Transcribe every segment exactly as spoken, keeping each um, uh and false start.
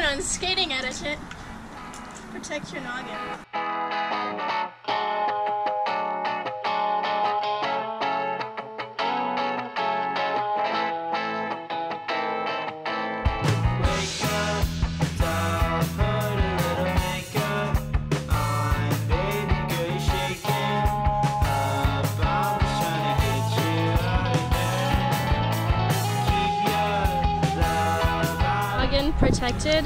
on skating etiquette. Protect your noggin. Protected.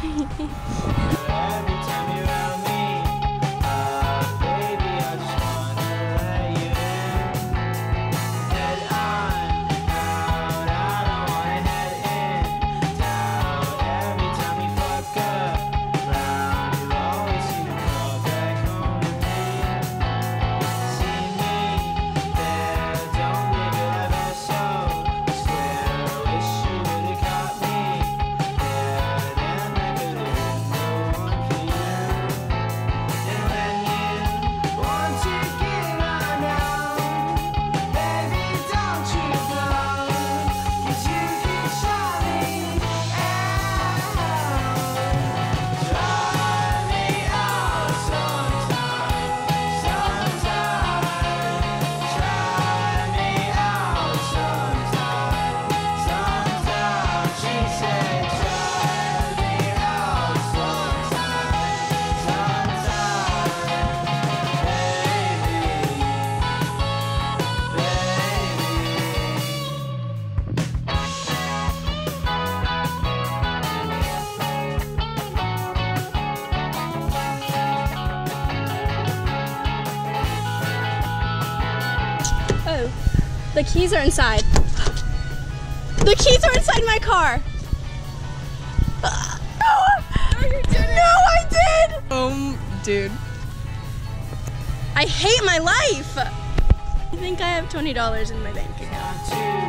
The keys are inside. The keys are inside my car. Uh, no, no, you didn't. No, I did. Um, dude. I hate my life. I think I have twenty dollars in my bank account.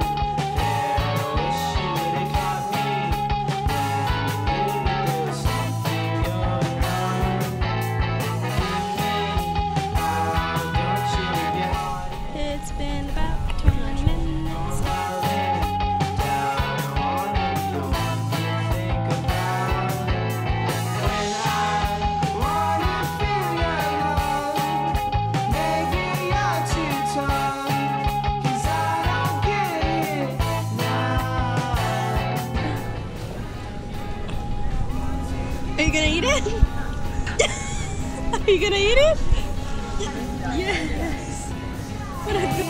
It's been about twenty minutes. Are you gonna eat it? Are you gonna eat it? Yes. What a good...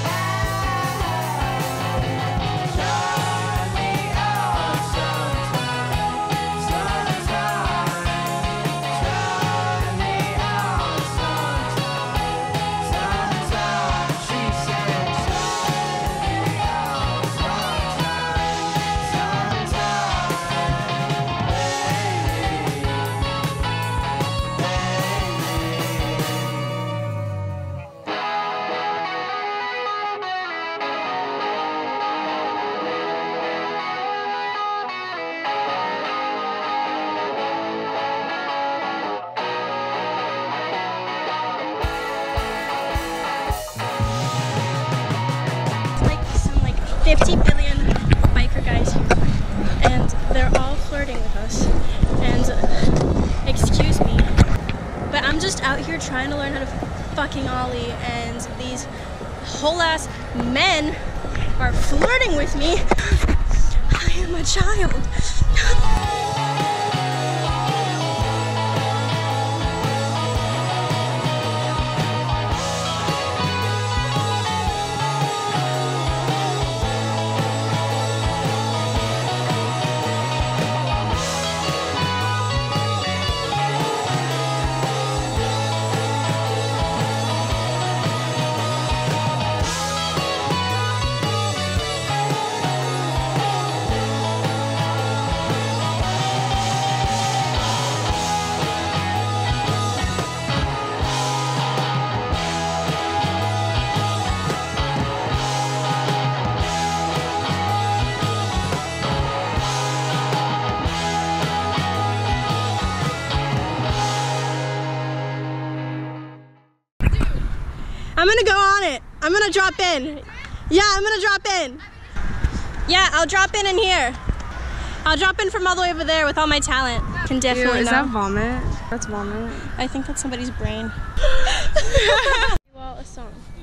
fifty billion biker guys here, and they're all flirting with us. And uh, excuse me, but I'm just out here trying to learn how to fucking ollie, and these whole ass men are flirting with me. I am a child. I'm gonna go on it. I'm gonna drop in. Yeah, I'm gonna drop in. Yeah, I'll drop in in here. I'll drop in from all the way over there with all my talent. Can definitely Ew, is know. that vomit? That's vomit. I think that's somebody's brain. Well, a song.